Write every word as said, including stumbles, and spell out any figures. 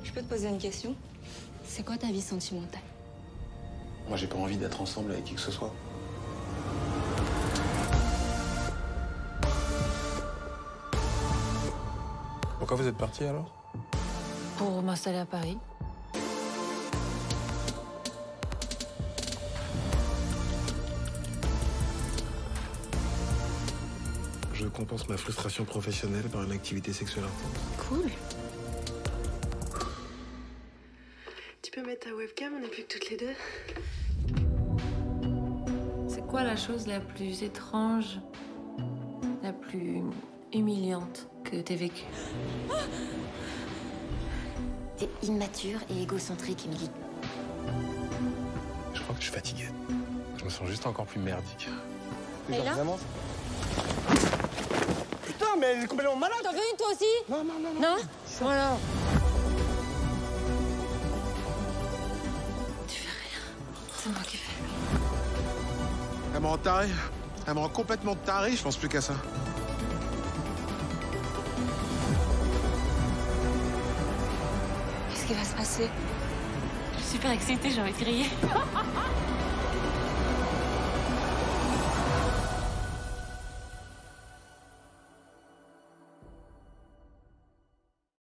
Je peux te poser une question? C'est quoi ta vie sentimentale? Moi, j'ai pas envie d'être ensemble avec qui que ce soit. Pourquoi vous êtes parti alors? Pour m'installer à Paris. Je compense ma frustration professionnelle par une activité sexuelle intense. Cool. Tu peux mettre ta webcam, on n'est plus que toutes les deux. C'est quoi la chose la plus étrange, la plus humiliante que t'aies vécue? T'es immature et égocentrique, Émilie. Je crois que je suis fatigué. Je me sens juste encore plus merdique. Et là Vraiment? Putain, mais elle est complètement malade! T'en veux une, toi aussi? Non, non, non, non. Non? Voilà. Tu fais rien. C'est moi qui fais. Elle me rend taré. Elle me rend complètement taré, je pense plus qu'à ça. Qu'est-ce qui va se passer? Je suis super excitée, j'ai envie de crier.